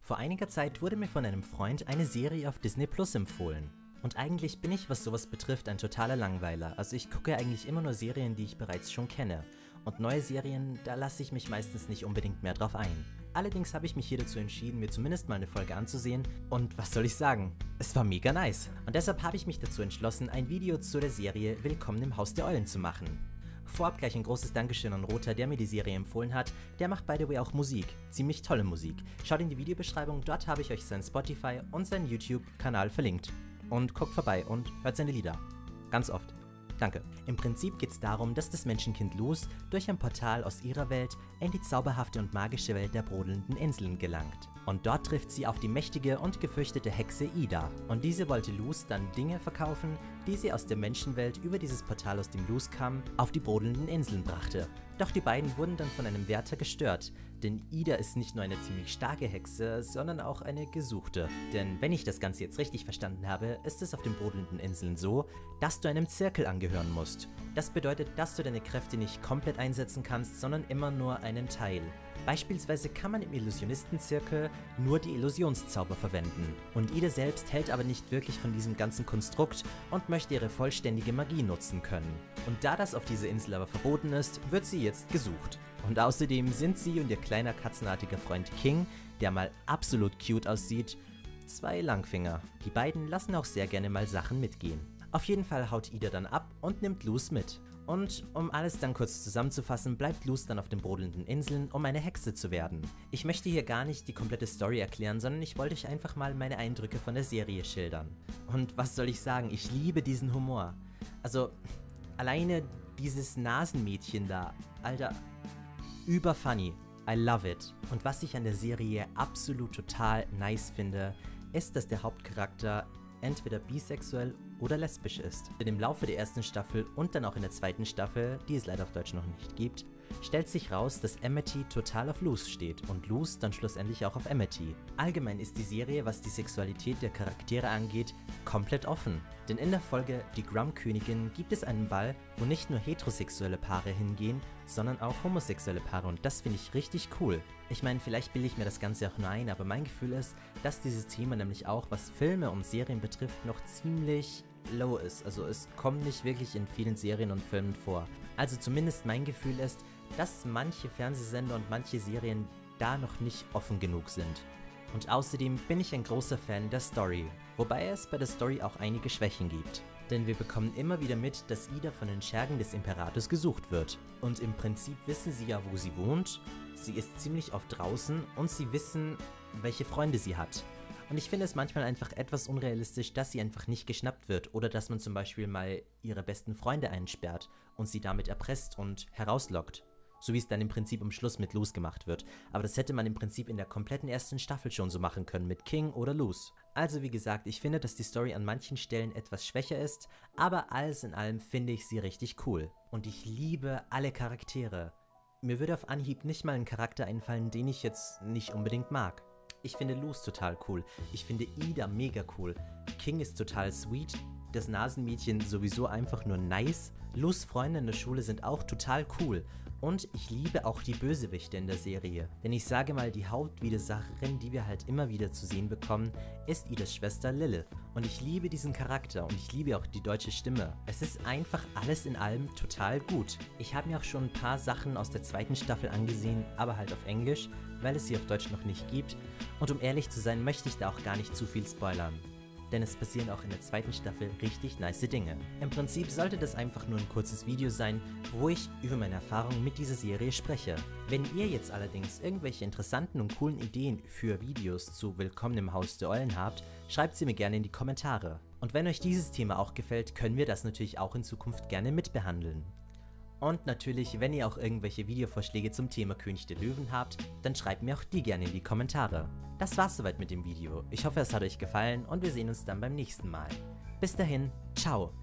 Vor einiger Zeit wurde mir von einem Freund eine Serie auf Disney Plus empfohlen. Und eigentlich bin ich, was sowas betrifft, ein totaler Langweiler. Also ich gucke eigentlich immer nur Serien, die ich bereits schon kenne. Und neue Serien, da lasse ich mich meistens nicht unbedingt mehr drauf ein. Allerdings habe ich mich hier dazu entschieden, mir zumindest mal eine Folge anzusehen. Und was soll ich sagen? Es war mega nice. Und deshalb habe ich mich dazu entschlossen, ein Video zu der Serie Willkommen im Haus der Eulen zu machen. Vorab gleich ein großes Dankeschön an Rota, der mir die Serie empfohlen hat. Der macht by the way auch Musik. Ziemlich tolle Musik. Schaut in die Videobeschreibung, dort habe ich euch sein Spotify und seinen YouTube-Kanal verlinkt. Und guckt vorbei und hört seine Lieder. Ganz oft. Danke. Im Prinzip geht es darum, dass das Menschenkind Luz durch ein Portal aus ihrer Welt in die zauberhafte und magische Welt der brodelnden Inseln gelangt. Und dort trifft sie auf die mächtige und gefürchtete Hexe Ida. Und diese wollte Luz dann Dinge verkaufen, die sie aus der Menschenwelt über dieses Portal, aus dem Luz kam, auf die brodelnden Inseln brachte. Doch die beiden wurden dann von einem Wärter gestört, denn Ida ist nicht nur eine ziemlich starke Hexe, sondern auch eine gesuchte. Denn wenn ich das Ganze jetzt richtig verstanden habe, ist es auf den brodelnden Inseln so, dass du einem Zirkel angehören musst. Das bedeutet, dass du deine Kräfte nicht komplett einsetzen kannst, sondern immer nur einen Teil. Beispielsweise kann man im Illusionistenzirkel nur die Illusionszauber verwenden. Und Ida selbst hält aber nicht wirklich von diesem ganzen Konstrukt und möchte ihre vollständige Magie nutzen können. Und da das auf dieser Insel aber verboten ist, wird sie jetzt gesucht. Und außerdem sind sie und ihr kleiner katzenartiger Freund King, der mal absolut cute aussieht, zwei Langfinger. Die beiden lassen auch sehr gerne mal Sachen mitgehen. Auf jeden Fall haut Ida dann ab und nimmt Luz mit. Und um alles dann kurz zusammenzufassen, bleibt Luz dann auf den brodelnden Inseln, um eine Hexe zu werden. Ich möchte hier gar nicht die komplette Story erklären, sondern ich wollte euch einfach mal meine Eindrücke von der Serie schildern. Und was soll ich sagen, ich liebe diesen Humor. Also, alleine dieses Nasenmädchen da, Alter, überfunny. I love it. Und was ich an der Serie absolut total nice finde, ist, dass der Hauptcharakter entweder bisexuell oder lesbisch ist. Denn im Laufe der ersten Staffel und dann auch in der zweiten Staffel, die es leider auf Deutsch noch nicht gibt, stellt sich raus, dass Amity total auf Luz steht und Luz dann schlussendlich auch auf Amity. Allgemein ist die Serie, was die Sexualität der Charaktere angeht, komplett offen. Denn in der Folge Die Grum-Königin gibt es einen Ball, wo nicht nur heterosexuelle Paare hingehen, sondern auch homosexuelle Paare und das finde ich richtig cool. Ich meine, vielleicht bilde ich mir das Ganze auch nur ein, aber mein Gefühl ist, dass dieses Thema nämlich auch, was Filme und Serien betrifft, noch ziemlich low ist. Also es kommt nicht wirklich in vielen Serien und Filmen vor. Also zumindest mein Gefühl ist, dass manche Fernsehsender und manche Serien da noch nicht offen genug sind. Und außerdem bin ich ein großer Fan der Story, wobei es bei der Story auch einige Schwächen gibt. Denn wir bekommen immer wieder mit, dass Ida von den Schergen des Imperators gesucht wird. Und im Prinzip wissen sie ja, wo sie wohnt, sie ist ziemlich oft draußen und sie wissen, welche Freunde sie hat. Und ich finde es manchmal einfach etwas unrealistisch, dass sie einfach nicht geschnappt wird oder dass man zum Beispiel mal ihre besten Freunde einsperrt und sie damit erpresst und herauslockt. So wie es dann im Prinzip am Schluss mit Luz gemacht wird. Aber das hätte man im Prinzip in der kompletten ersten Staffel schon so machen können mit King oder Luz. Also wie gesagt, ich finde, dass die Story an manchen Stellen etwas schwächer ist, aber alles in allem finde ich sie richtig cool. Und ich liebe alle Charaktere. Mir würde auf Anhieb nicht mal ein Charakter einfallen, den ich jetzt nicht unbedingt mag. Ich finde Luz total cool. Ich finde Ida mega cool. King ist total sweet. Das Nasenmädchen sowieso einfach nur nice. Luz' Freunde in der Schule sind auch total cool. Und ich liebe auch die Bösewichte in der Serie. Denn ich sage mal, die Hauptwidersacherin, die wir halt immer wieder zu sehen bekommen, ist Idas Schwester Lilith. Und ich liebe diesen Charakter und ich liebe auch die deutsche Stimme. Es ist einfach alles in allem total gut. Ich habe mir auch schon ein paar Sachen aus der zweiten Staffel angesehen, aber halt auf Englisch, weil es sie auf Deutsch noch nicht gibt. Und um ehrlich zu sein, möchte ich da auch gar nicht zu viel spoilern. Denn es passieren auch in der zweiten Staffel richtig nice Dinge. Im Prinzip sollte das einfach nur ein kurzes Video sein, wo ich über meine Erfahrungen mit dieser Serie spreche. Wenn ihr jetzt allerdings irgendwelche interessanten und coolen Ideen für Videos zu Willkommen im Haus der Eulen habt, schreibt sie mir gerne in die Kommentare. Und wenn euch dieses Thema auch gefällt, können wir das natürlich auch in Zukunft gerne mitbehandeln. Und natürlich, wenn ihr auch irgendwelche Videovorschläge zum Thema König der Löwen habt, dann schreibt mir auch die gerne in die Kommentare. Das war's soweit mit dem Video. Ich hoffe, es hat euch gefallen und wir sehen uns dann beim nächsten Mal. Bis dahin, ciao!